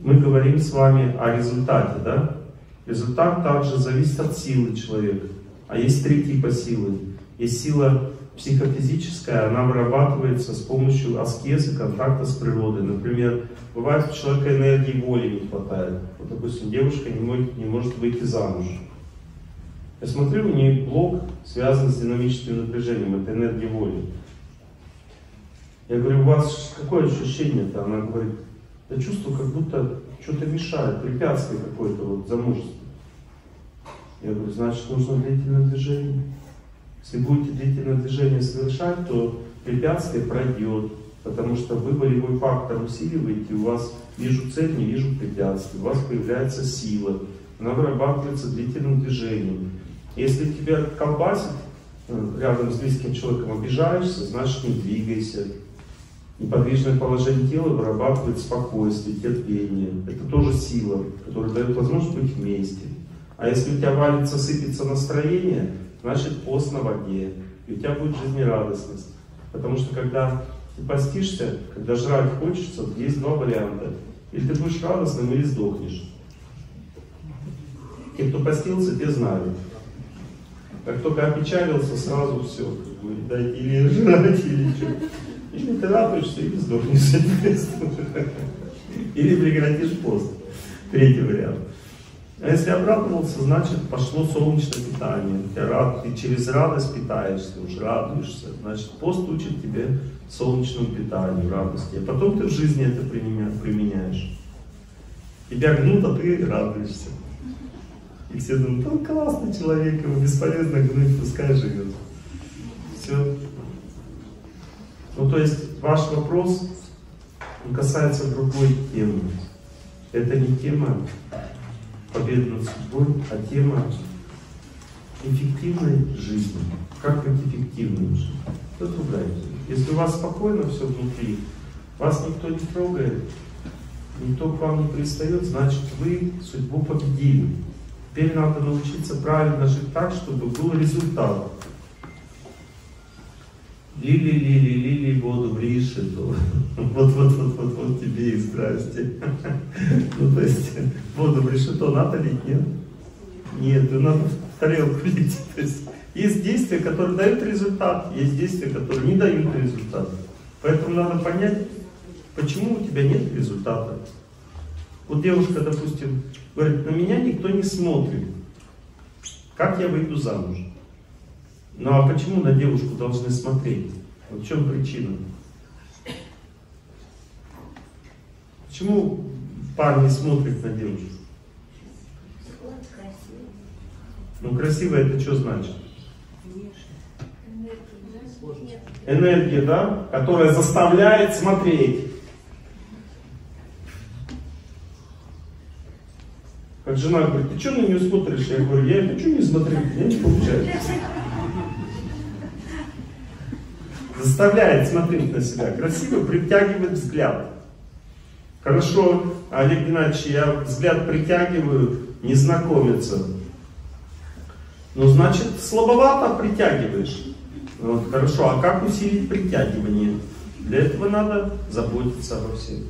мы говорим с вами о результате, да? Результат также зависит от силы человека. А есть три типа силы. Есть сила психофизическая, она вырабатывается с помощью аскезы, контакта с природой. Например, бывает, у человека энергии воли не хватает. Вот, допустим, девушка не может выйти замуж. Я смотрю, у нее блок связан с динамическим напряжением, это энергия воли. Я говорю, у вас какое ощущение-то? Она говорит, я чувствую, как будто что-то мешает, препятствие какое-то вот замужеству. Я говорю, значит, нужно длительное движение. Если будете длительное движение совершать, то препятствие пройдет, потому что вы волевой фактор усиливаете, у вас вижу цель, не вижу препятствий, у вас появляется сила, она вырабатывается длительным движением. Если тебя колбасит рядом с близким человеком, обижаешься, значит не двигайся. Неподвижное положение тела вырабатывает спокойствие, терпение. Это тоже сила, которая дает возможность быть вместе. А если у тебя валится, сыпется настроение, значит пост на воде, и у тебя будет жизнерадостность. Потому что когда ты постишься, когда жрать хочется, есть два варианта. Или ты будешь радостным, или сдохнешь. Те, кто постился, те знают. Как только опечалился, сразу все. Дайте или жрать, или что. Или ты радуешься, или сдохнешь. Или прекратишь пост. Третий вариант. А если обрадовался, значит пошло солнечное питание. Ты через радость питаешься, уже радуешься. Значит, пост учит тебе солнечному питанию, радости. А потом ты в жизни это применяешь. Тебя гнут, а ты радуешься. И все думают, он классный человек, ему бесполезно гнуть, пускай живет. Все. Ну то есть ваш вопрос он касается другой темы. Это не тема победы над судьбой, а тема эффективной жизни. Как быть эффективным? Это другая тема. Если у вас спокойно все внутри, вас никто не трогает, никто к вам не пристает, значит вы судьбу победили. Теперь надо научиться правильно жить так, чтобы был результат. Лили воду в решету. Вот тебе и здрасте. Ну то есть воду в решету надо лить, нет? Нет, надо в тарелку лить. То есть действия, которые дают результат, есть действия, которые не дают результат. Поэтому надо понять, почему у тебя нет результата. Вот девушка, допустим, говорит, на меня никто не смотрит. Как я выйду замуж? Ну а почему на девушку должны смотреть? Вот в чем причина? Почему парни смотрят на девушку? Ну красиво это что значит? Энергия, да? Которая заставляет смотреть. Как жена говорит, ты что на нее смотришь? Я говорю, я хочу не смотреть, у меня не получается. Заставляет смотреть на себя. Красиво притягивает взгляд. Хорошо, Олег Геннадьевич, я взгляд притягиваю, не знакомиться. Ну, значит, слабовато притягиваешь. Вот, хорошо, а как усилить притягивание? Для этого надо заботиться обо всем.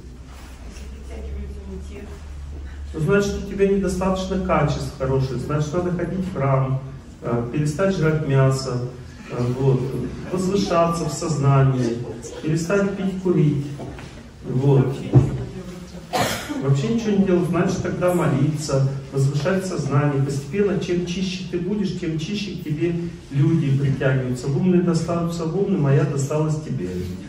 Ну, значит, у тебя недостаточно качеств хороших, значит, надо ходить в храм, перестать жрать мясо, вот, возвышаться в сознании, перестать пить, курить. Вот. Вообще ничего не делать, значит, тогда молиться, возвышать сознание. Постепенно, чем чище ты будешь, тем чище к тебе люди притягиваются. Умные достанутся умным, а я досталась тебе.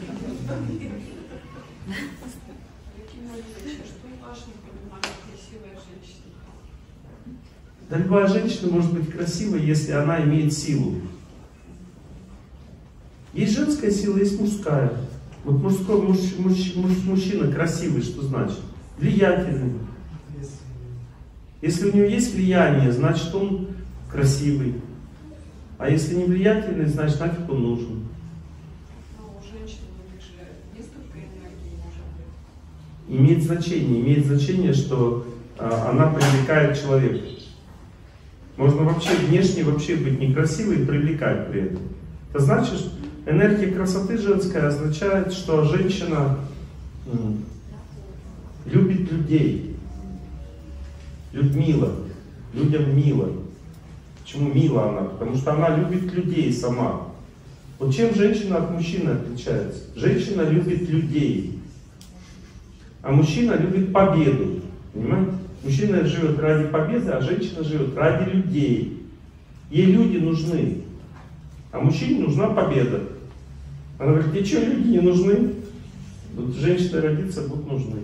Да любая женщина может быть красивой, если она имеет силу. Есть женская сила, есть мужская. Вот мужчина красивый, что значит? Влиятельный. Если у него есть влияние, значит он красивый. А если не влиятельный, значит нафиг он нужен. Имеет значение, что она привлекает человека. Можно вообще внешне вообще быть некрасивой и привлекать при этом. Это значит, что энергия красоты женская означает, что женщина любит людей. Людмила. Людям мило. Почему мила она? Потому что она любит людей сама. Вот чем женщина от мужчины отличается? Женщина любит людей. А мужчина любит победу. Понимаете? Мужчина живет ради победы, а женщина живет ради людей. Ей люди нужны. А мужчине нужна победа. Она говорит, тебе что, люди не нужны? Вот женщина родится, будут нужны.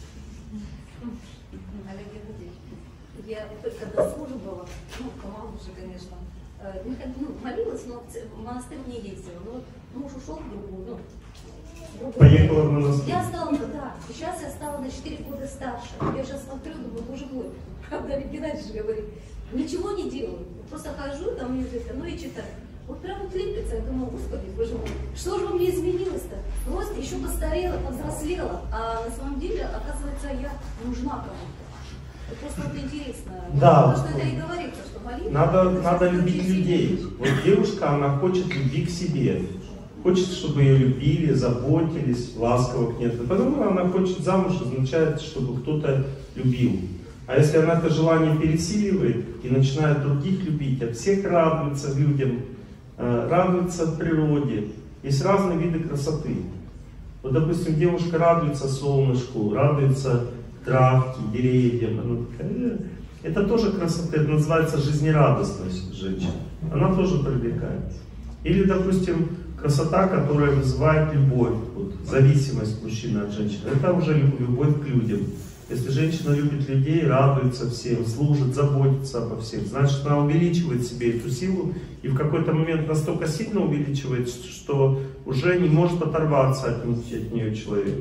Я когда служба, помоложе, конечно, молилась, но в монастырь не ездила. Но муж ушел в другую, Поехала в монастырь. Я стала, да, сейчас я стала на 4 года старше. Я сейчас смотрю, думаю, боже мой, правда, Олег Геннадьевич говорит, ничего не делаю, просто хожу там, и читаю. Вот прям вот лепится, я думаю, господи, боже мой, что же во мне изменилось-то? Просто еще постарела, повзрослела, а на самом деле, оказывается, я нужна кому-то. Это просто вот интересно. Да. Потому что это и говорится, что молитва. Надо любить людей. Вот девушка, она хочет любви к себе. Хочет, чтобы ее любили, заботились, ласково к ней. Потому она хочет замуж, означает, чтобы кто-то любил. А если она это желание пересиливает и начинает других любить, от всех радуется людям, радуется природе. Есть разные виды красоты. Вот, допустим, девушка радуется солнышку, радуется травке, деревьям. Она такая, это тоже красота, это называется жизнерадостность женщины. Она тоже привлекает. Или, допустим, красота, которая вызывает любовь, вот, зависимость мужчины от женщины. Это уже любовь к людям. Если женщина любит людей, радуется всем, служит, заботится обо всех, значит, она увеличивает в себе эту силу и в какой-то момент настолько сильно увеличивает, что уже не может оторваться от нее человек.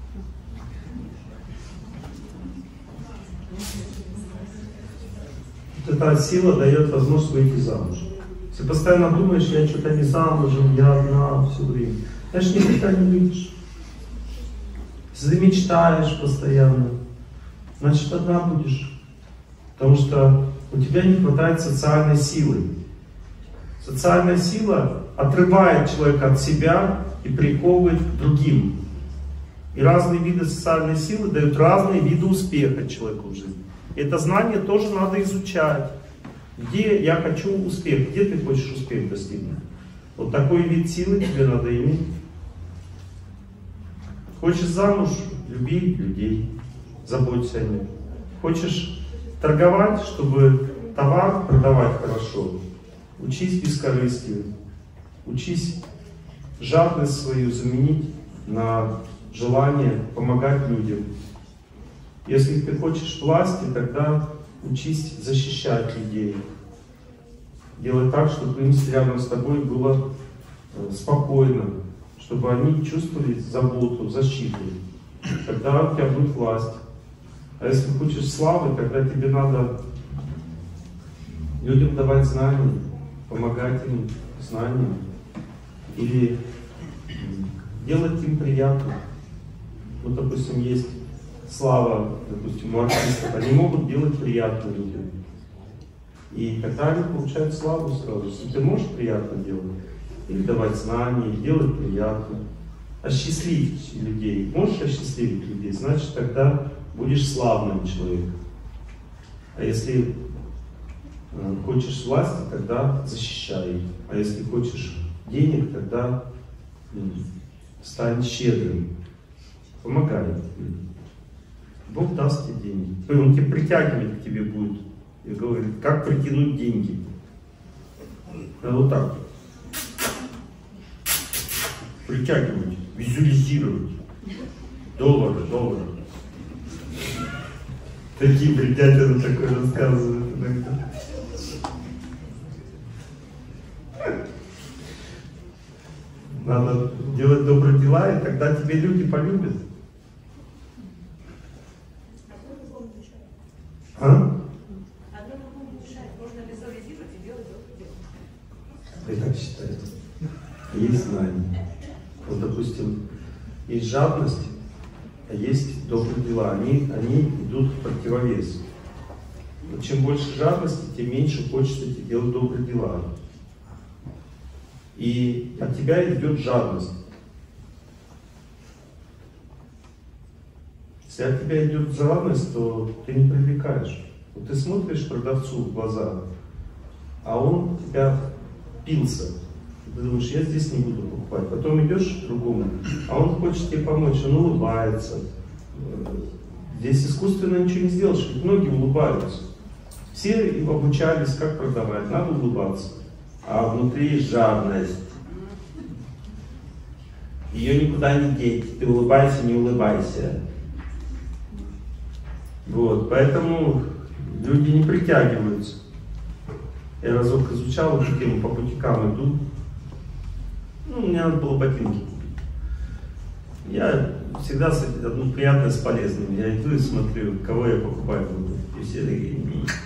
Вот эта сила дает возможность выйти замуж. Если постоянно думаешь, я что-то не замужем, я одна все время, значит, никогда не выйдешь. Если ты мечтаешь постоянно, значит, одна будешь. Потому что у тебя не хватает социальной силы. Социальная сила отрывает человека от себя и приковывает к другим. И разные виды социальной силы дают разные виды успеха человеку в жизни. Это знание тоже надо изучать. Где я хочу успех, где ты хочешь успех достигнуть. Вот такой вид силы тебе надо иметь. Хочешь замуж, люби людей, заботься о них. Хочешь торговать, чтобы товар продавать хорошо, учись бескорыстию. Учись жадность свою заменить на желание помогать людям. Если ты хочешь власти, тогда учись защищать людей. Делать так, чтобы им рядом с тобой было спокойно, чтобы они чувствовали заботу, защиту. Тогда у тебя будет власть. А если хочешь славы, тогда тебе надо людям давать знания, помогать им знанием. Или делать им приятно. Вот, допустим, есть слава, допустим, у артистов, они могут делать приятно людям. И тогда они получают славу сразу. Если ты можешь приятно делать, или давать знания, делать приятно, осчастливить людей. Можешь осчастливить людей, значит, тогда будешь славным человеком. А если хочешь власти, тогда защищай их. А если хочешь денег, тогда стань щедрым. Помогай. Бог даст тебе деньги. Он тебя притягивать к тебе будет. И говорит, как притянуть деньги. Надо вот так. Притягивать, визуализировать. Доллары. Такие бредятины такое рассказывают иногда. Надо делать добрые дела, и тогда тебе люди полюбят. А? Я так считаю. Есть знание. Вот, допустим, есть жадность, а есть добрые дела. Они идут в противовес. Но чем больше жадности, тем меньше хочется тебе делать добрые дела. И от тебя идет жадность. Если от тебя идет жадность, то ты не привлекаешь. Вот ты смотришь продавцу в глаза, а он тебя пился. Ты думаешь, я здесь не буду покупать. Потом идешь к другому, а он хочет тебе помочь, он улыбается. Здесь искусственно ничего не сделаешь, ведь многие улыбаются. Все обучались, как продавать, надо улыбаться. А внутри жадность. Ее никуда не деть, ты улыбайся, не улыбайся. Вот, поэтому люди не притягиваются. Я разок изучал эту тему, по бутикам иду. Мне надо было ботинки купить. Я всегда одно приятное с полезным. Я иду и смотрю, кого я покупать буду. И все такие,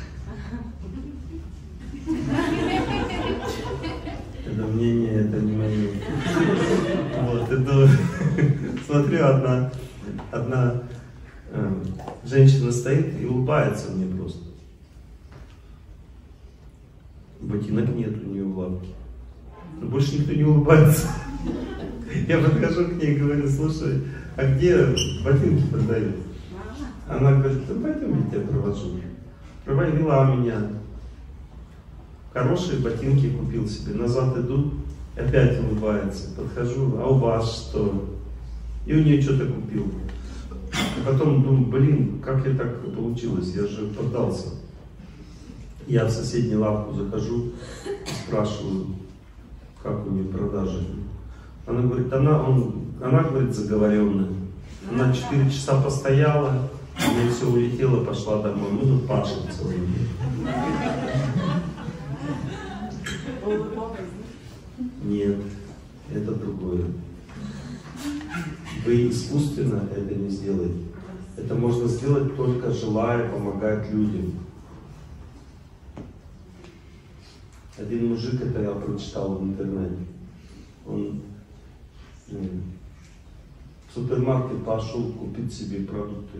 это мнение, это не мое. Вот, иду, смотрю, одна женщина стоит и улыбается мне просто. Ботинок нет у нее в лавке. Но больше никто не улыбается. Я подхожу к ней и говорю, слушай, а где ботинки продают? Она говорит, да пойдем, я тебя провожу. Проводила меня. Хорошие ботинки купил себе. Назад иду, опять улыбается. Подхожу, а у вас что? И у нее что-то купил. И потом думаю, блин, как я так получилось? Я же поддался. Я в соседнюю лавку захожу, спрашиваю, как у нее продажи. Она говорит, она говорит, заговоренная. Она 4 часа постояла, и все улетела, пошла домой. Мы тут пашем целый день. Нет, это другое. Вы искусственно это не сделаете. Это можно сделать только желая помогать людям. Один мужик, это я прочитал в интернете, он в супермаркет пошел купить себе продукты.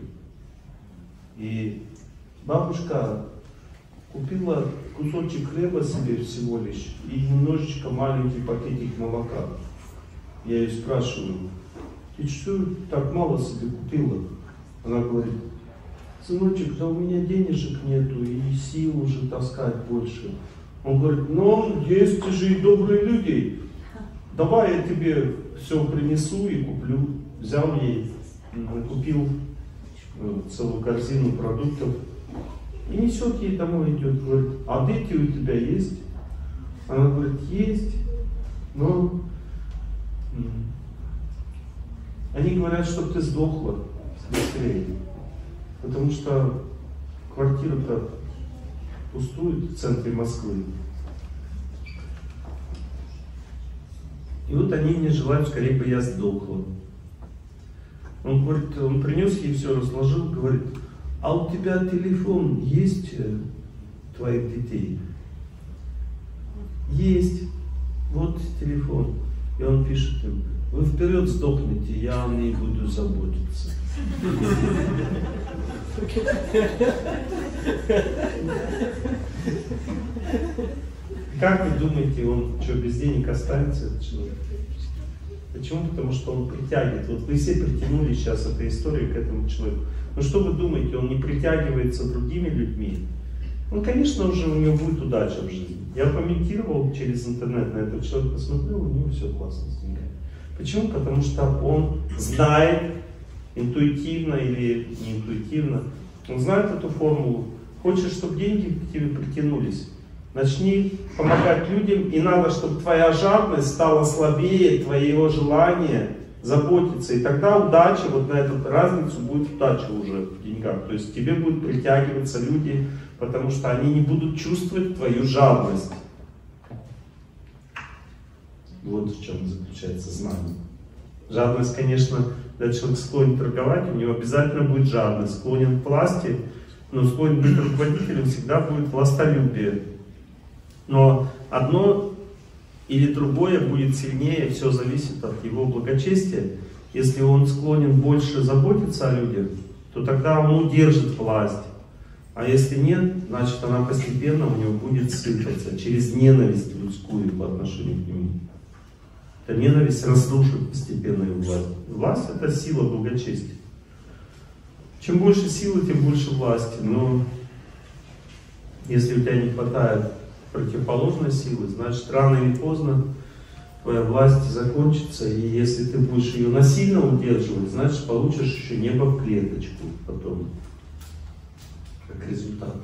И бабушка купила кусочек хлеба себе всего лишь и немножечко маленький пакетик молока. Я ее спрашиваю, ты что так мало себе купила? Она говорит, сыночек, да у меня денежек нету и сил уже таскать больше. Он говорит, ну есть же и добрые люди, давай я тебе все принесу и куплю. Взял ей, купил целую корзину продуктов и несет ей домой, идет, говорит, а дети у тебя есть? Она говорит, есть, но они говорят, чтобы ты сдохла быстрее, потому что квартира-то пустует в центре Москвы. И вот они мне желают, скорее бы я сдохла. Он говорит, он принес ей все, разложил, говорит, а у тебя телефон есть твоих детей? Есть. Вот телефон. И он пишет им, вы вперед сдохнете, я о ней буду заботиться. Как вы думаете, он что, без денег останется, этот человек? Почему? Потому что он притягивает. Вот вы все притянули сейчас этой историей к этому человеку. Но что вы думаете, он не притягивается другими людьми? Ну, конечно, уже у него будет удача в жизни. Я комментировал через интернет на этого человека, посмотрел, у него все классно с деньгами. Почему? Потому что он знает, интуитивно или не интуитивно, он знает эту формулу. Хочешь, чтобы деньги к тебе притянулись? Начни помогать людям, и надо, чтобы твоя жадность стала слабее твоего желания заботиться. И тогда удача, вот на эту разницу будет удача уже в деньгах. То есть тебе будут притягиваться люди, потому что они не будут чувствовать твою жадность. Вот в чем заключается знание. Жадность, конечно, когда человек склонен торговать, у него обязательно будет жадность. Склонен к власти, но склонен быть руководителем, всегда будет властолюбие. Но одно или другое будет сильнее, все зависит от его благочестия. Если он склонен больше заботиться о людях, то тогда он удержит власть. А если нет, значит она постепенно у него будет сыпаться через ненависть людскую по отношению к нему. Эта ненависть разрушит постепенно его власть. Власть — это сила благочестия. Чем больше силы, тем больше власти. Но Если у тебя не хватает противоположной силы, значит рано или поздно твоя власть закончится, и если ты будешь ее насильно удерживать, значит получишь еще небо в клеточку потом, как результат.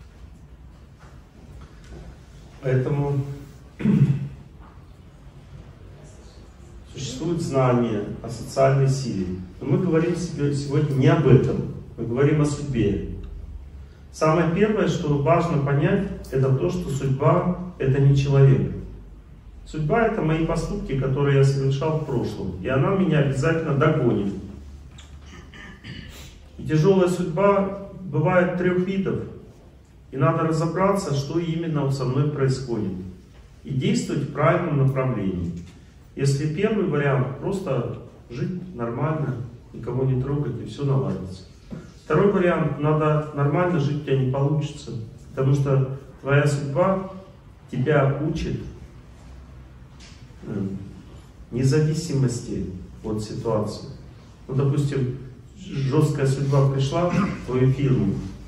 Поэтому существует знание о социальной силе. Но мы говорим сегодня не об этом, мы говорим о судьбе. Самое первое, что важно понять, это то, что судьба — это не человек. Судьба — это мои поступки, которые я совершал в прошлом, и она меня обязательно догонит. И тяжелая судьба бывает 3 видов, и надо разобраться, что именно со мной происходит, и действовать в правильном направлении. Если первый вариант — просто жить нормально, никого не трогать, и все наладится. Второй вариант — надо нормально жить, у тебя не получится, потому что твоя судьба тебя учит независимости от ситуации. Ну, допустим, жесткая судьба пришла в твою фирму,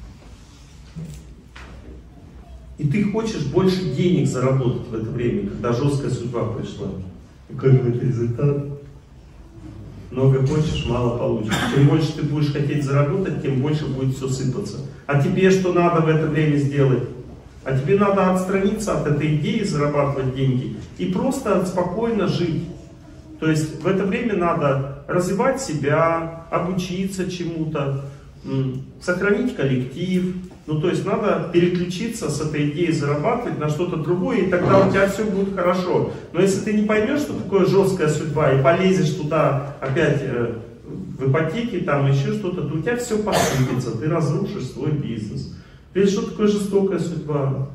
и ты хочешь больше денег заработать в это время, когда жесткая судьба пришла. Какой будет результат? Много хочешь, мало получишь. Чем больше ты будешь хотеть заработать, тем больше будет все сыпаться. А тебе что надо в это время сделать? А тебе надо отстраниться от этой идеи, зарабатывать деньги и просто спокойно жить. То есть в это время надо развивать себя, обучиться чему-то, сохранить коллектив. Ну то есть надо переключиться с этой идеи зарабатывать на что-то другое, и тогда у тебя все будет хорошо. Но если ты не поймешь, что такое жесткая судьба, и полезешь туда опять в ипотеки, там еще что-то, то у тебя все посыпется, ты разрушишь свой бизнес. Теперь что такое жестокая судьба?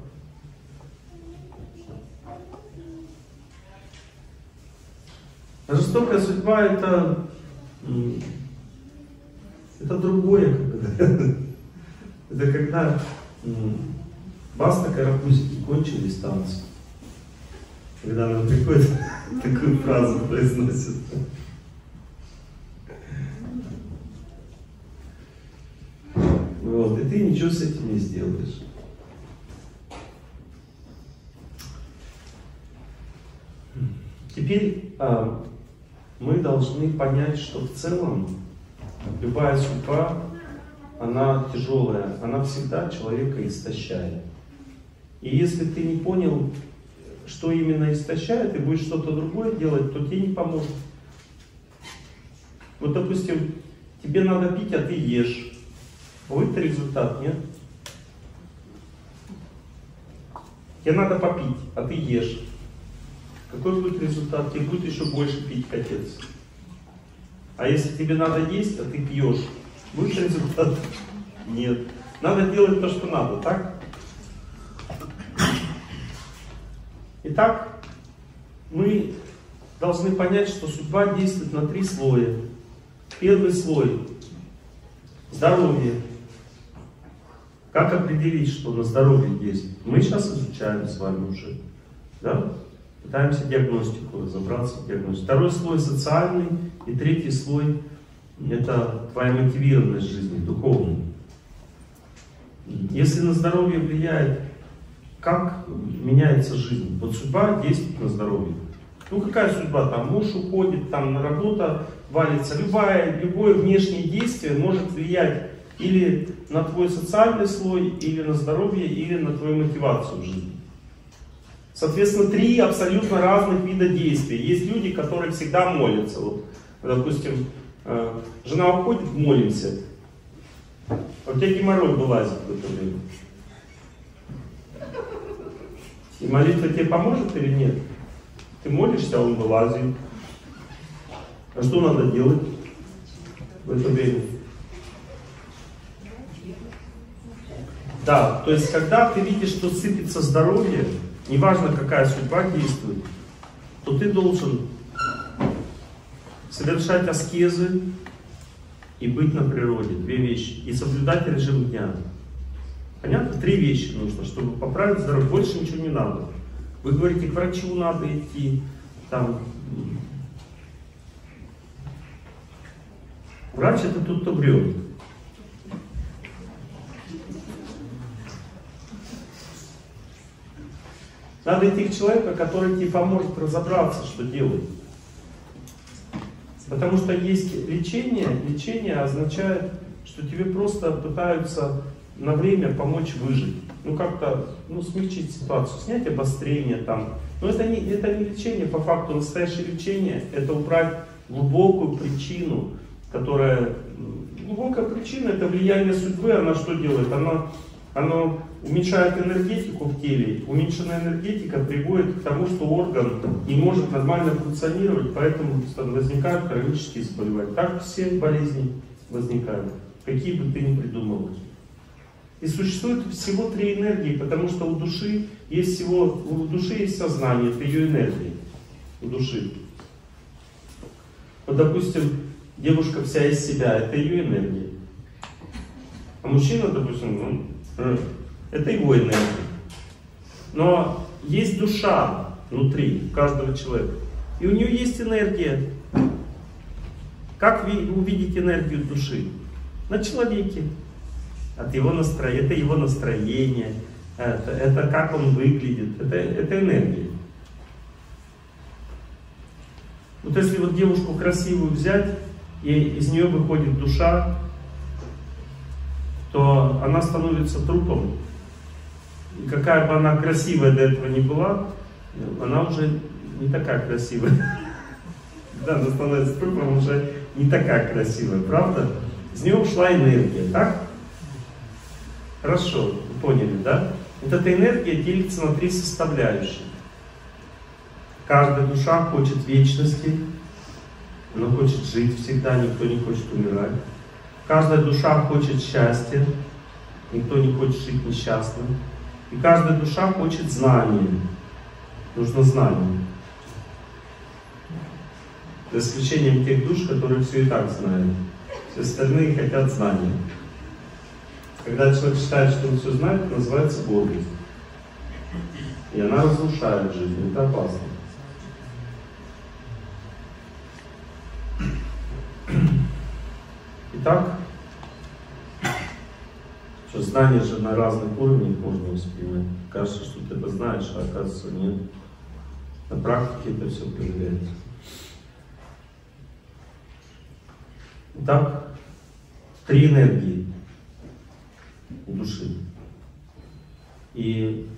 Жестокая судьба это другое. Это когда баста карапузики, кончились танцы. Когда она приходит, такую фразу произносит. Вот, и ты ничего с этим не сделаешь. Теперь мы должны понять, что в целом любая судьба, она тяжелая, она всегда человека истощает. И если ты не понял, что именно истощает, и будешь что-то другое делать, то тебе не поможет. Вот, допустим, тебе надо пить, а ты ешь. Будет результат, нет? Тебе надо попить, а ты ешь. Какой будет результат? Тебе будет еще больше пить, капец. А если тебе надо есть, а ты пьешь, будет результат? Нет. Надо делать то, что надо, так? Итак, мы должны понять, что судьба действует на 3 слоя. Первый слой – здоровье. Как определить, что на здоровье действует? Мы сейчас изучаем с вами уже. Да? Пытаемся диагностику разобраться в диагностике. Второй слой социальный, и третий слой это твоя мотивированность жизни, духовная. Если на здоровье влияет, как меняется жизнь? Вот судьба действует на здоровье. Ну какая судьба? Там муж уходит, там на работа валится. Любое внешнее действие может влиять или на твой социальный слой, или на здоровье, или на твою мотивацию в жизни. Соответственно, 3 абсолютно разных вида действий. Есть люди, которые всегда молятся. Вот, допустим, жена уходит, молимся. А у тебя геморрой вылазит в это время. И молитва тебе поможет или нет? Ты молишься, а он вылазит. А что надо делать в это время? Да, то есть, когда ты видишь, что сыпется здоровье, неважно, какая судьба действует, то ты должен совершать аскезы и быть на природе. 2 вещи. И соблюдать режим дня. Понятно? 3 вещи нужно, чтобы поправить здоровье. Больше ничего не надо. Вы говорите, к врачу надо идти. Там. Врач это тот, кто врет. Надо идти к человеку, который тебе поможет разобраться, что делать. Потому что есть лечение. Лечение означает, что тебе просто пытаются на время помочь выжить. Ну как-то, смягчить ситуацию, снять обострение там. Но это не лечение по факту. Настоящее лечение — это убрать глубокую причину, которая... Глубокая причина — это влияние судьбы. Она что делает? Она уменьшает энергетику в теле. Уменьшенная энергетика приводит к тому, что орган не может нормально функционировать, поэтому возникают хронические заболевания. Так все болезни возникают, какие бы ты ни придумал. И существует всего 3 энергии, потому что у души есть сознание, это ее энергия. У души. Вот, допустим, девушка вся из себя, это ее энергия. А мужчина, допустим, это его энергия. Но есть душа внутри каждого человека. И у нее есть энергия. Как вы увидите энергию души? На человеке. Это его настроение, это как он выглядит, это энергия. Вот если вот девушку красивую взять, и из нее выходит душа, то она становится трупом. И какая бы она красивая до этого ни была, она уже не такая красивая. Да, она становится трупом, уже не такая красивая, правда? Из нее ушла энергия, так? Хорошо, вы поняли, да? Вот эта энергия делится на 3 составляющие. Каждая душа хочет вечности, она хочет жить всегда, никто не хочет умирать. Каждая душа хочет счастья, никто не хочет жить несчастным. И каждая душа хочет знания. Нужно знание. За исключением тех душ, которые все и так знают. Все остальные хотят знания. Когда человек считает, что он все знает, это называется гордость. И она разрушает жизнь, это опасно. Итак, что знания же на разных уровнях можно воспринимать. Кажется, что ты это знаешь, а оказывается нет. На практике это все проявляется. Итак, 3 энергии у души. И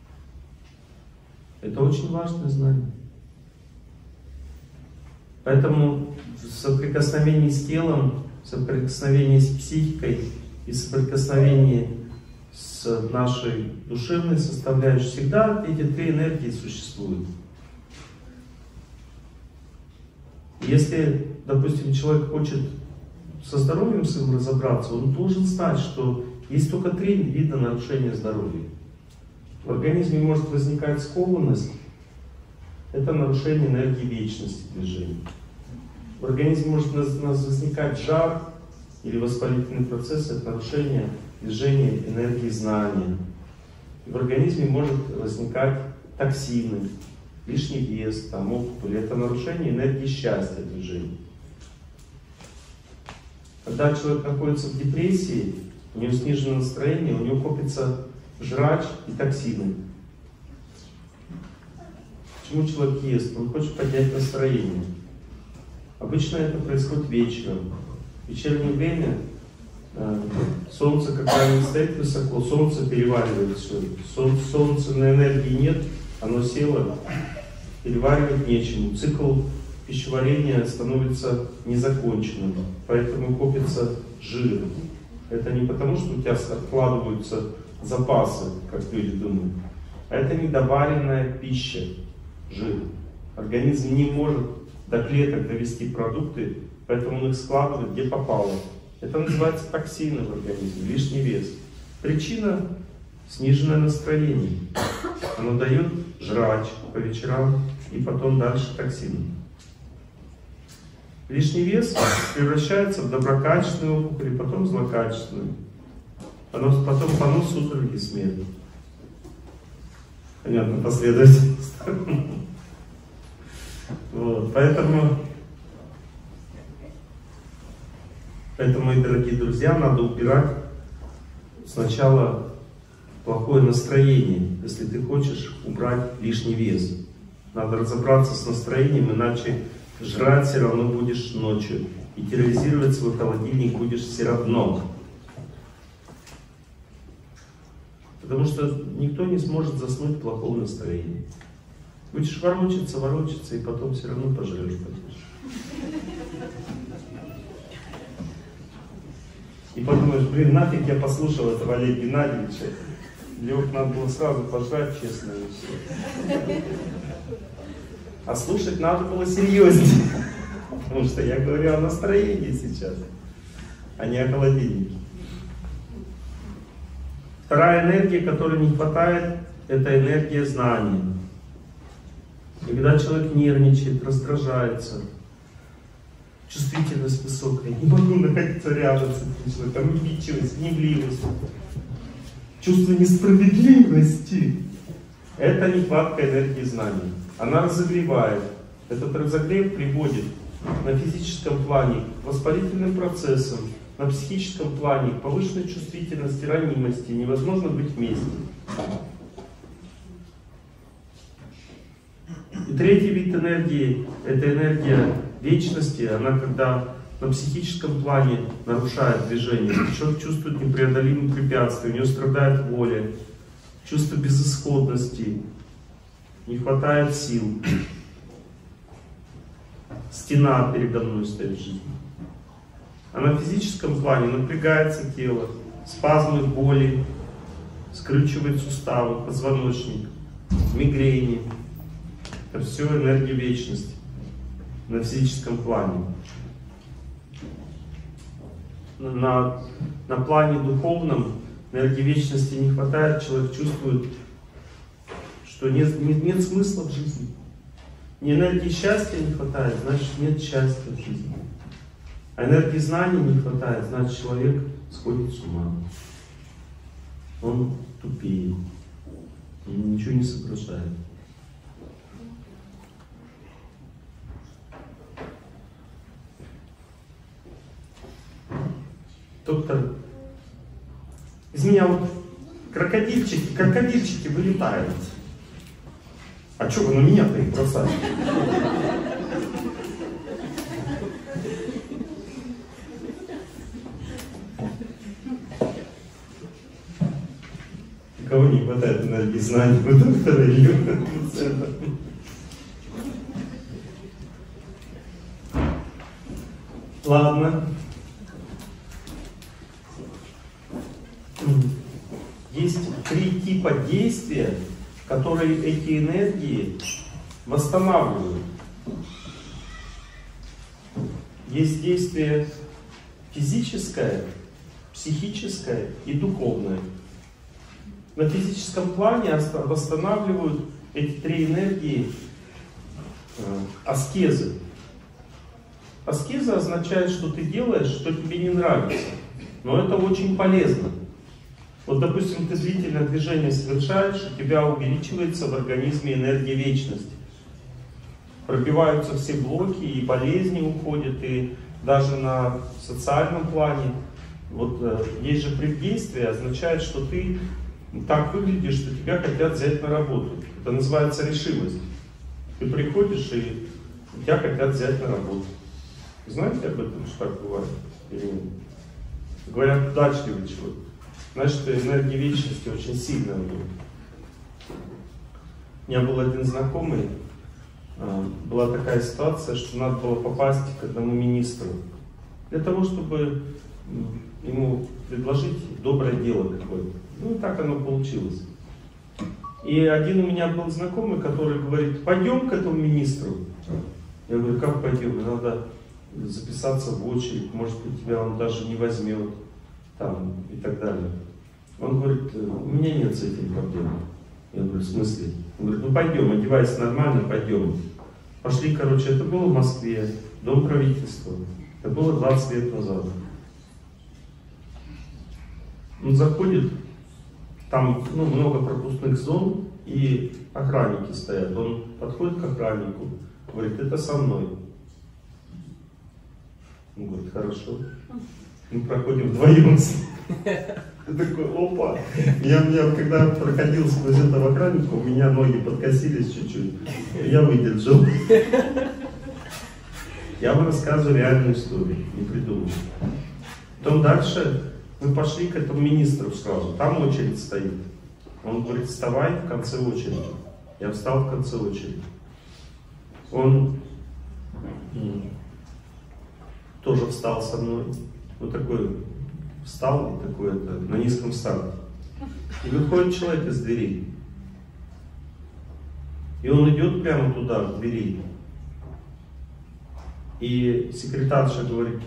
это очень важное знание. Поэтому в соприкосновении с телом, в соприкосновении с психикой и в соприкосновении с нашей душевной составляющей всегда эти 3 энергии существуют. Если, допустим, человек хочет со здоровьем своим разобраться, он должен знать, что есть только 3 вида нарушения здоровья. В организме может возникать скованность, это нарушение энергии вечности движения. В организме может возникать жар или воспалительный процесс, это нарушение движения энергии знания. И в организме может возникать токсины, лишний вес, опухоль, это нарушение энергии счастья движения. Когда человек находится в депрессии, у него сниженное настроение, у него копится жрач и токсины. Почему человек ест? Он хочет поднять настроение. Обычно это происходит вечером. В вечернее время солнце, когда не стоит высоко, солнце переваривает все. Солнечной энергии нет, оно село, переваривать нечему. Цикл пищеварения становится незаконченным, поэтому копится жир. Это не потому, что у тебя откладываются запасы, как люди думают, а это недоваренная пища, жир. Организм не может до клеток довести продукты, поэтому он их складывает где попало. Это называется токсины в организме, лишний вес. Причина — сниженное настроение. Оно дает жрач по вечерам и потом дальше токсины. Лишний вес превращается в доброкачественную опухоль, потом злокачественную. Потом понос, судороги, смерть. Понятно, последовательность. Вот, поэтому, мои дорогие друзья, надо убирать сначала плохое настроение, если ты хочешь убрать лишний вес. Надо разобраться с настроением, иначе жрать все равно будешь ночью. И терроризировать свой холодильник будешь все равно. Потому что никто не сможет заснуть в плохом настроении. Будешь ворочаться, ворочаться, и потом все равно пожрешь. И подумаешь, блин, нафиг я послушал этого Олега Геннадьевича. Лёг, надо было сразу пожрать, честно, и все. А слушать надо было серьезнее. Потому что я говорю о настроении сейчас, а не о холодильнике. Вторая энергия, которой не хватает, это энергия знания. И когда человек нервничает, раздражается, чувствительность высокая, не могу находиться рядом с этим человеком, обидчивость, гневливость, чувство несправедливости. Это нехватка энергии знаний. Она разогревает. Этот разогрев приводит на физическом плане к воспалительным процессам, на психическом плане к повышенной чувствительности, ранимости, невозможно быть вместе. И третий вид энергии — это энергия вечности. Она когда на психическом плане нарушает движение, человек чувствует непреодолимые препятствия, у него страдает воля, чувство безысходности, не хватает сил. Стена передо мной стоит в жизни. А на физическом плане напрягается тело, спазмы боли, скрючивает суставы, позвоночник, мигрени. Это все энергия вечности на физическом плане. На плане духовном энергии вечности не хватает, человек чувствует, что нет смысла в жизни. Не энергии счастья не хватает, значит нет счастья в жизни. А энергии знаний не хватает, значит человек сходит с ума. Он тупеет, он ничего не соображает. Доктор, из меня вот крокодильчики вылетают. А что вы на меня-то их бросаете? Кого не хватает энергии знаний у доктора или у пациента? Ладно. Есть 3 типа действия, которые эти энергии восстанавливают. Есть действие физическое, психическое и духовное. На физическом плане восстанавливают эти 3 энергии аскезы. Аскеза означает, что ты делаешь, что тебе не нравится. Но это очень полезно. Вот, допустим, ты длительное движение совершаешь, у тебя увеличивается в организме энергия вечности. Пробиваются все блоки, и болезни уходят, и даже на социальном плане. Вот есть же преддействие, означает, что ты так выглядишь, что тебя хотят взять на работу. Это называется решимость. Ты приходишь, и тебя хотят взять на работу. Знаете об этом, что так бывает? Или нет? Говорят, удачливый человек. Значит, энергия вечности очень сильная у него. У меня был один знакомый, была такая ситуация, что надо было попасть к одному министру. Для того, чтобы ему предложить доброе дело какое-то. Ну и так оно получилось. И один у меня был знакомый, который говорит, пойдем к этому министру. Я говорю, как пойдем? Надо записаться в очередь, может быть, тебя он даже не возьмет. Там, и так далее. Он говорит, у меня нет с этим проблем. Я говорю, в смысле? Он говорит, ну пойдем, одевайся нормально, пойдем. Пошли, короче, это было в Москве, Дом правительства. Это было 20 лет назад. Он заходит, там много пропускных зон, и охранники стоят. Он подходит к охраннику, говорит, это со мной. Он говорит, хорошо. Мы проходим вдвоем. Я такой, опа. Я когда проходил сквозь этого охранника, у меня ноги подкосились чуть-чуть. Я выдержал. Я вам рассказываю реальную историю, не придумал. Потом дальше мы пошли к этому министру сразу. Там очередь стоит. Он говорит, вставай в конце очереди. Я встал в конце очереди. Он тоже встал со мной. Вот такой встал и такой на низком старте. И выходит человек из двери. И он идет прямо туда, в двери. И секретарша говорит,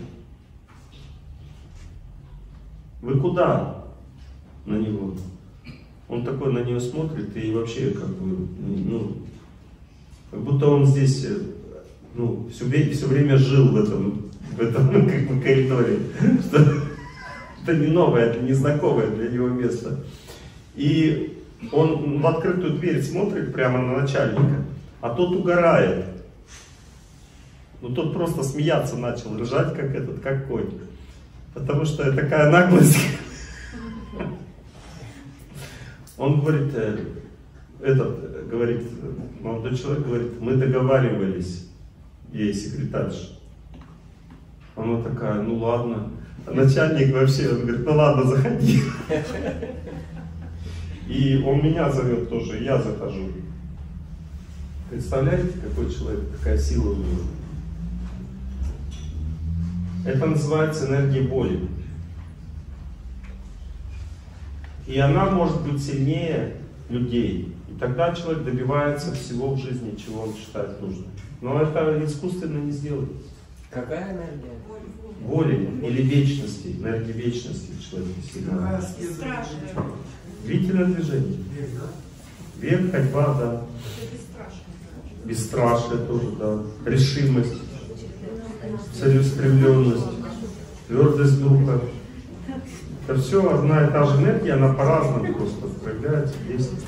вы куда? На него. Он такой на нее смотрит и вообще как бы, как будто он здесь, все время жил в этом как бы коридоре. Это не новое, это незнакомое для него место. И он в открытую дверь смотрит прямо на начальника, а тот угорает. Ну тот просто смеяться начал, ржать как конь. Потому что такая наглость. Он говорит, молодой человек говорит, мы договаривались, ей секретарша. Она такая, ну ладно. А начальник вообще, он говорит, ну ладно, заходи. И он меня зовет тоже, и я захожу. Представляете, какой человек, какая сила у него? Это называется энергия боли. И она может быть сильнее людей. И тогда человек добивается всего в жизни, чего он считает нужным. Но это искусственно не сделать. Какая энергия? Воли или вечности. Энергия вечности в человеке сильная. Длительное движение. Вверх, ходьба, да. Бесстрашие тоже, да. Решимость. Целеустремленность. Твердость духа. Это все одна и та же энергия, она по-разному просто проявляется, действует.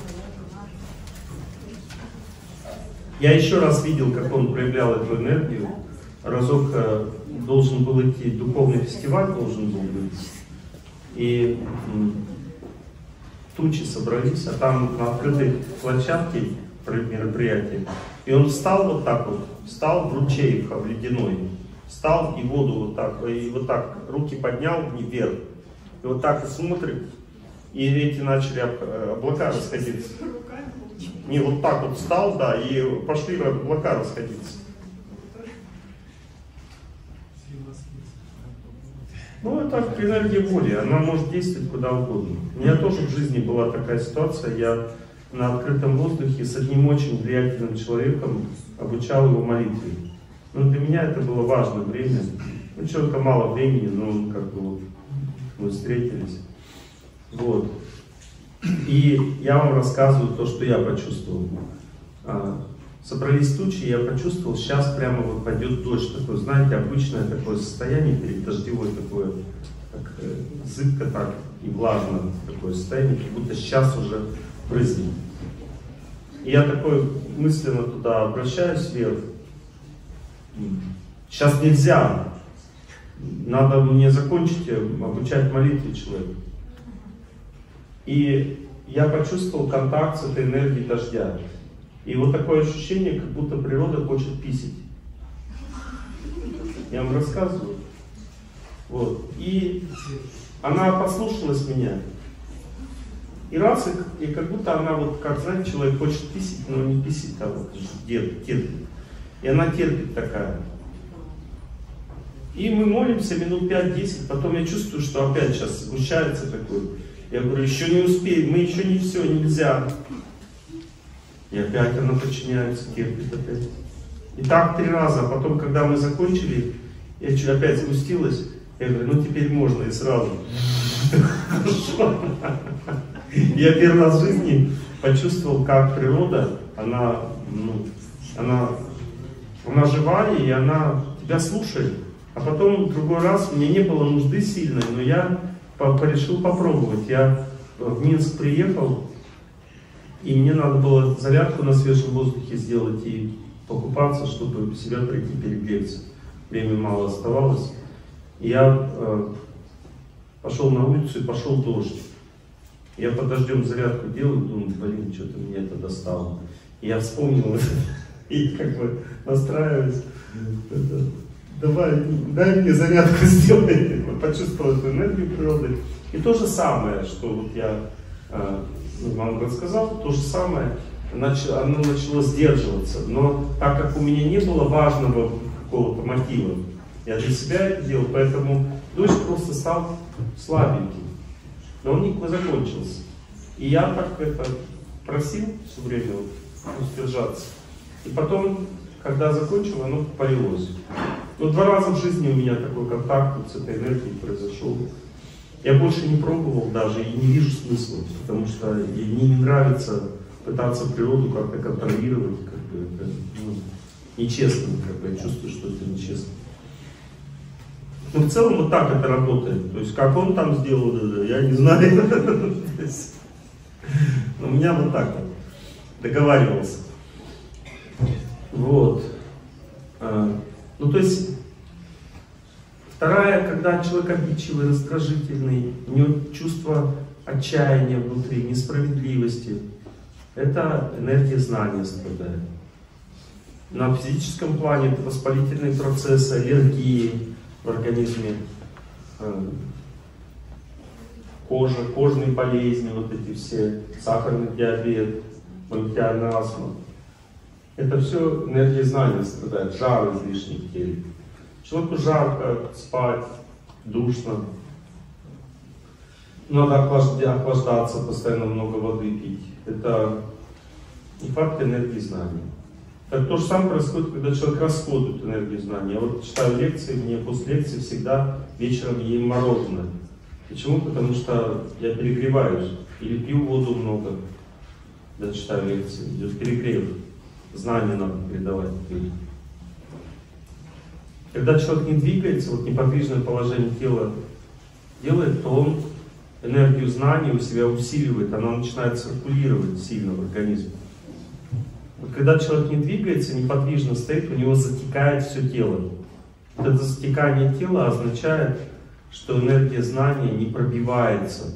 Я еще раз видел, как он проявлял эту энергию. Разок должен был идти, духовный фестиваль должен был быть. И тучи собрались, а там на открытой площадке мероприятие. И он встал вот так вот, встал в ручей в ледяной, встал и воду вот так руки поднял вверх. И вот так и смотрит, и эти начали облака расходиться. Не, вот так вот встал, да, и пошли облака расходиться. Ну, это энергия воли, она может действовать куда угодно. У меня тоже в жизни была такая ситуация, я на открытом воздухе с одним очень влиятельным человеком обучал его молитве. Но для меня это было важное время. У человека мало времени, но как бы вот мы встретились. Вот. И я вам рассказываю то, что я почувствовал. Собрались тучи, я почувствовал, сейчас прямо вот пойдет дождь. Такое, знаете, обычное такое состояние перед дождевой, такое, как зыбко так и влажно такое состояние, как будто сейчас уже брызнет. И я такой мысленно туда обращаюсь вверх. Сейчас нельзя. Надо мне закончить обучать молитве человека. И я почувствовал контакт с этой энергией дождя. И вот такое ощущение, как будто природа хочет писать. Я вам рассказываю. Вот. И она послушалась меня. И раз, и как будто она вот, как знаете, человек хочет писать, но не писать, а вот терпит. И она терпит такая. И мы молимся минут 5-10, потом я чувствую, что опять сейчас сгущается такой. Я говорю, еще не успеем, мы еще не все, нельзя. И опять она подчиняется, терпит опять. И так 3 раза, а потом, когда мы закончили, я опять спустилась, я говорю, ну теперь можно и сразу. Я первый раз в жизни почувствовал, как природа, она живая, и она тебя слушает. А потом в другой раз мне не было нужды сильной, но я решил попробовать. Я в Минск приехал, и мне надо было зарядку на свежем воздухе сделать и покупаться, чтобы себя прийти перегреться. Времени мало оставалось. И я Пошел на улицу и пошел дождь. Я под дождем зарядку делаю, думаю, блин, что-то меня это достало. И я вспомнил это, и как бы настраиваюсь. Давай, дай мне зарядку сделай. Почувствовал эту энергию природы. И то же самое, что вот я вам рассказал, то же самое, оно начало сдерживаться. Но так как у меня не было важного какого-то мотива, я для себя это делал, поэтому дождь просто стал слабеньким. Но он не закончился. И я так это просил все время сдержаться. И потом, когда закончил, оно полилось. Но 2 раза в жизни у меня такой контакт вот с этой энергией произошел. Я больше не пробовал даже и не вижу смысла, потому что мне не нравится пытаться природу как-то контролировать, как бы это, нечестно, как бы я чувствую, что это нечестно. Но в целом вот так это работает. То есть как он там сделал, я не знаю. Но у меня вот так вот договаривался. Вот. Ну то есть вторая, когда человек обидчивый, раздражительный, у него чувство отчаяния внутри, несправедливости, это энергия знания страдает. На физическом плане это воспалительные процессы, аллергии в организме, кожа, кожные болезни, вот эти все, сахарный диабет, бронхиальная астма. Это все энергия знания страдает, жар излишний в теле. Человеку жарко, спать, душно. Надо охлаждаться, постоянно много воды пить. Это нехватка энергии знания. Так то же самое происходит, когда человек расходует энергию знания. Я вот читаю лекции, мне после лекции всегда вечером ем мороженое. Почему? Потому что я перегреваюсь. Или пью воду много, когда читаю лекции. Идет перегрев. Знания надо передавать. Когда человек не двигается, вот неподвижное положение тела делает, то он энергию знаний у себя усиливает, она начинает циркулировать сильно в организме. Вот когда человек не двигается, неподвижно стоит, у него затекает все тело. Вот это затекание тела означает, что энергия знания не пробивается.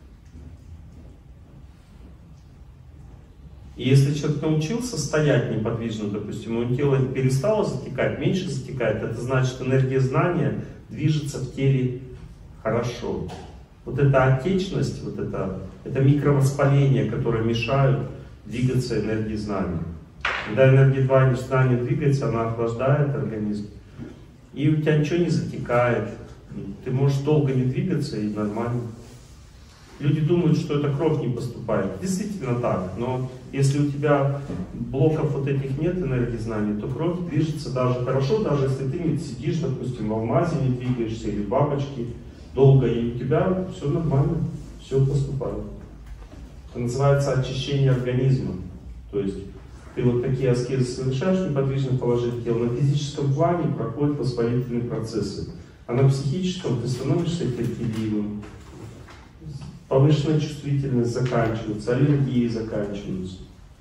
И если человек научился стоять неподвижно, допустим, его тело перестало затекать, меньше затекает, это значит, что энергия знания движется в теле хорошо. Вот эта отечность, вот это микровоспаление, которое мешает двигаться энергии знания. Когда энергия знания двигается, она охлаждает организм, и у тебя ничего не затекает. Ты можешь долго не двигаться, и нормально. Люди думают, что это кровь не поступает. Действительно так, но если у тебя блоков вот этих нет, энергии знания, то кровь движется даже хорошо, даже если ты не сидишь, допустим, в алмазе, не двигаешься, или в бабочке долго, и у тебя все нормально, все поступает. Это называется очищение организма. То есть ты вот такие аскезы совершаешь в неподвижном положении тела, на физическом плане проходят воспалительные процессы, а на психическом ты становишься терпеливым. Повышенная чувствительность заканчивается, аллергии заканчиваются.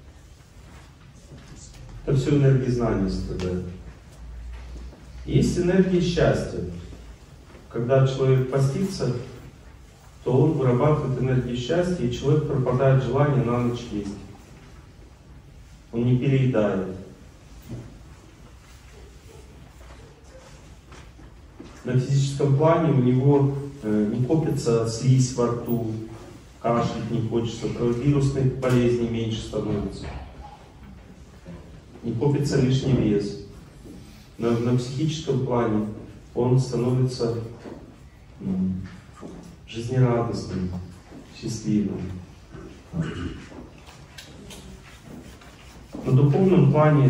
Это все энергия знания страдает. Есть энергия счастья. Когда человек постится, то он вырабатывает энергию счастья, и человек пропадает желание на ночь есть. Он не переедает. На физическом плане у него не копится слизь во рту, кашлять не хочется, вирусных болезней меньше становится. Не копится лишний вес. На психическом плане он становится жизнерадостным, счастливым. На духовном плане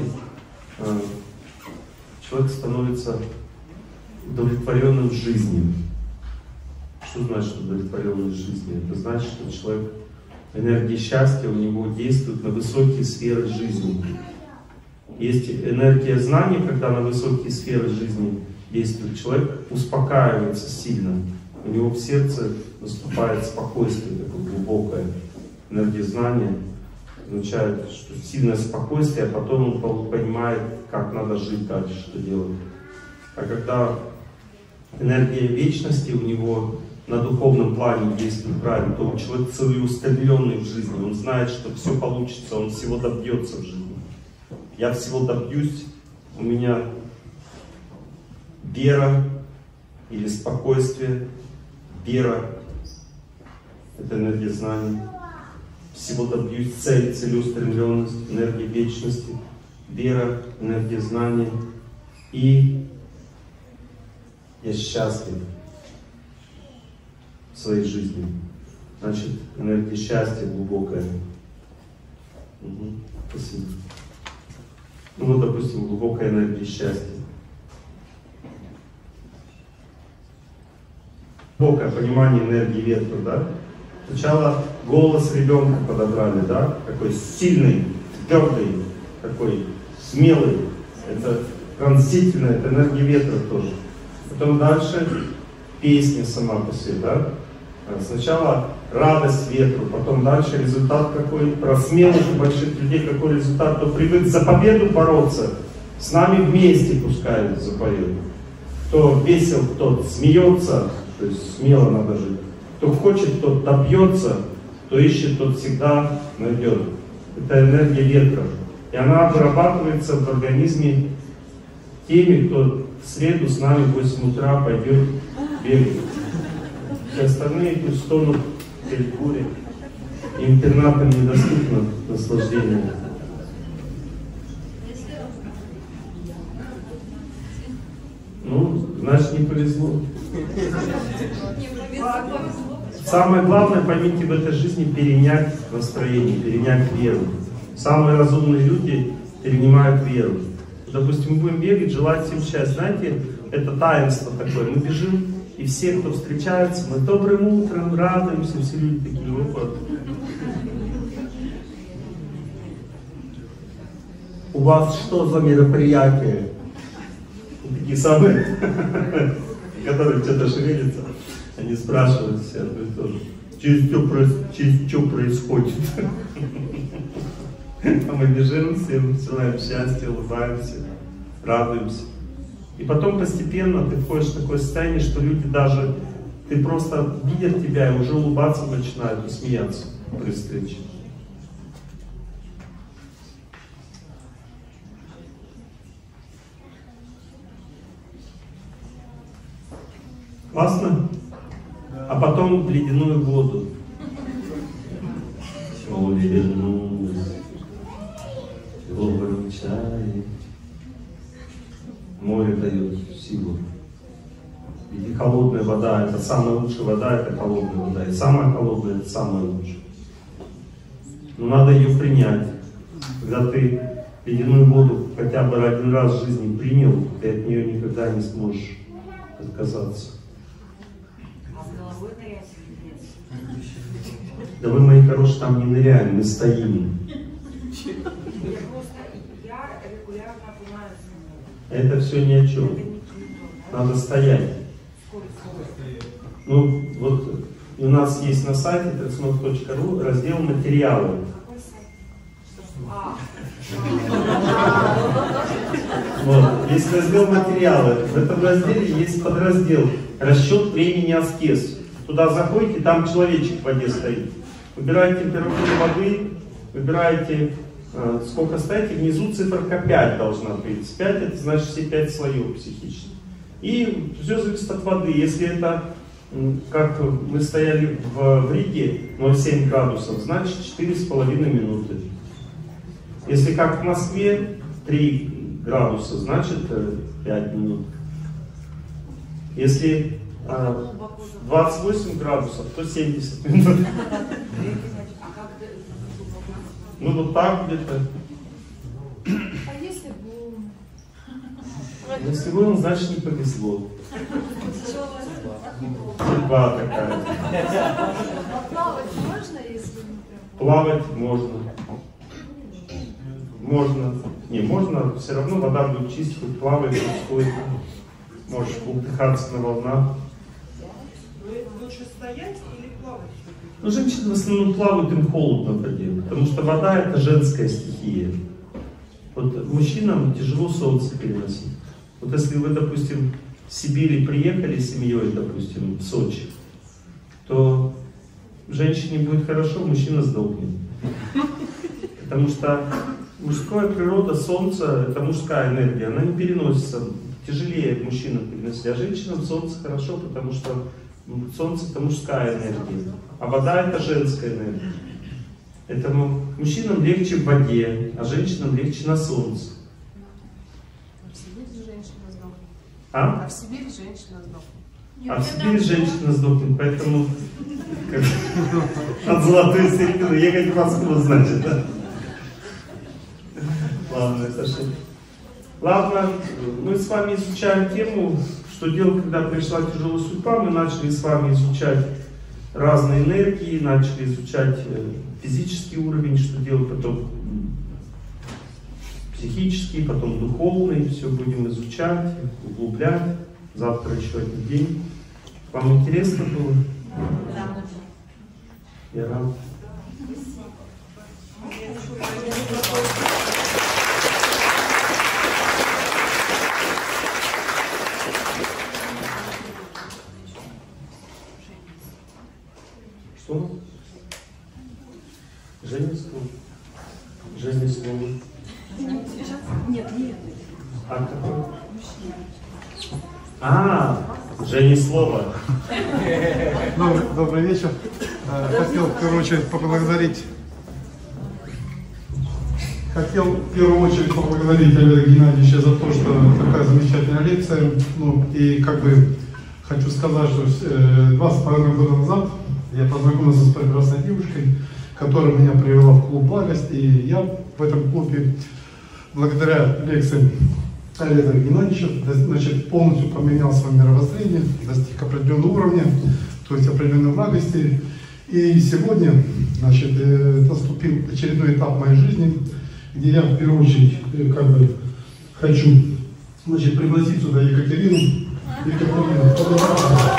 человек становится удовлетворенным жизнью. Что значит удовлетворенность жизни? Это значит, что человек, энергия счастья у него действует на высокие сферы жизни. Есть энергия знаний, когда на высокие сферы жизни действует, человек успокаивается сильно. У него в сердце наступает спокойствие, такое глубокое. Энергия знания означает, что сильное спокойствие, а потом он понимает, как надо жить дальше, что делать. А когда энергия вечности у него на духовном плане действует правильно, то человек целеустремленный в жизни, он знает, что все получится, он всего добьется в жизни. Я всего добьюсь, у меня вера или спокойствие, вера — это энергия знаний. Всего добьюсь, цель, целеустремленность, энергия вечности, вера, энергия знания. И я счастлив в своей жизни. Значит, энергия счастья глубокая. Спасибо. Ну вот, допустим, глубокая энергия счастья. Глубокое понимание энергии ветра, да? Сначала голос ребенка подобрали, да? Такой сильный, твердый, такой смелый. Это пронзительная, это энергия ветра тоже. Потом дальше песня сама по себе, да? Сначала радость ветру, потом дальше результат какой? Про смелых и больших людей какой результат? Кто привык за победу бороться, с нами вместе пускай за победу. Кто весел, тот смеется, то есть смело надо жить. Кто хочет, тот добьется, кто ищет, тот всегда найдет. Это энергия ветра. И она вырабатывается в организме теми, кто в среду с нами в 8 утра пойдет бегать. Все остальные тут стонут перед бурей. Интернатам недоступно наслаждение. Ну, значит, не повезло. Самое главное, поймите, в этой жизни перенять настроение, перенять веру. Самые разумные люди перенимают веру. Допустим, мы будем бегать, желать всем счастья. Знаете, это таинство такое. Мы бежим, и все, кто встречается, мы добрым утром радуемся, все люди такие, опа. У вас что за мероприятие? Такие самые, которые что-то шевелятся, они спрашивают все одно и то же. Через что происходит? А мы бежим, всем желаем счастья, улыбаемся, радуемся. И потом постепенно ты входишь в такое состояние, что люди даже, ты просто видят тебя и уже улыбаться начинают и смеяться при встрече. Классно? А потом в ледяную воду. Вернулась в добром чае. Море дает силу. Ведь холодная вода — это самая лучшая вода, это холодная вода. И самая холодная — это самая лучшая. Но надо ее принять. Когда ты ледяную воду хотя бы один раз в жизни принял, ты от нее никогда не сможешь отказаться. Да вы, мои хорошие, там не ныряем, мы стоим. Это все ни о чем. Надо стоять. Ну, вот у нас есть на сайте texmog.ru раздел «Материалы». Вот. Есть раздел «Материалы». В этом разделе есть подраздел «Расчет времени аскез». Туда заходите, там человечек в воде стоит. Выбираете температуру воды, выбираете сколько стоите, внизу циферка 5 должна быть. 5 это значит все 5 слоев психических. И все зависит от воды. Если это, как мы стояли в Риге, 0,7 градусов, значит 4,5 минуты. Если как в Москве 3 градуса, значит 5 минут. Если 28 градусов, то 70 минут. Ну вот так где-то. А если волн? Если волн, значит не повезло. Судьба такая. А плавать можно, если не прям? Плавать можно. Можно. Не, можно, все равно вода будет чистая, плавать, пустой. Можешь бултыхаться на волнах. Лучше стоять или плавать? Ну, женщины в основном плавают, им холодно в воде, потому что вода — это женская стихия. Вот мужчинам тяжело солнце переносить. Вот если вы, допустим, в Сибири приехали с семьей, допустим, в Сочи, то женщине будет хорошо, мужчина сдохнет. Потому что мужская природа, солнце, это мужская энергия, она не переносится, тяжелее мужчинам переносить, а женщинам солнце хорошо, потому что солнце это мужская энергия, а вода это женская энергия. Поэтому мужчинам легче в воде, а женщинам легче на солнце. В Сибири женщина сдохнет. А? В Сибири женщина сдохнет. А в Сибири женщина сдохнет, поэтому от золотой середины ехать в Москву, значит, да? Ладно, это шутка. Ладно, мы с вами изучаем тему, что делать, когда пришла тяжелая судьба. Мы начали с вами изучать разные энергии, начали изучать физический уровень, что делать, потом психический, потом духовный. Все будем изучать, углублять. Завтра еще один день. Вам интересно было? Да. Я рад. Что? Женя слово. Женя слово. Нет, нет. А какое? Женя слово. Добрый вечер. Хотел в первую очередь поблагодарить Олега Геннадьевича за то, что такая замечательная лекция. Ну и хочу сказать, что 2,5 года назад я познакомился с прекрасной девушкой, которая меня привела в клуб «Благость», и я в этом клубе, благодаря лекции Олега Геннадьевича, полностью поменял свое мировоззрение, достиг определенного уровня, то есть определенной благости. И сегодня, наступил очередной этап моей жизни, где я в первую очередь хочу пригласить сюда Екатерину. Екатерина,